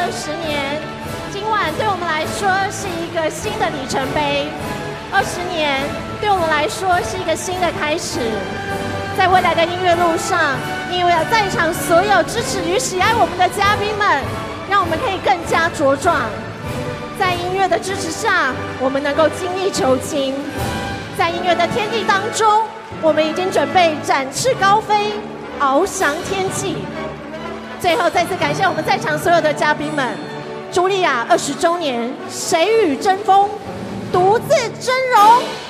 年，今晚对我们来说是一个新的里程碑，20年对我们来说是一个新的开始。在未来的音乐路上，因为在场所有支持与喜爱我们的嘉宾们，让我们可以更加茁壮。在音乐的支持下，我们能够精益求精。在音乐的天地当中，我们已经准备展翅高飞，翱翔天际。最后再次感谢我们在场所有的嘉宾们。茱莉亚20周年，谁与争锋，独自峥嵘。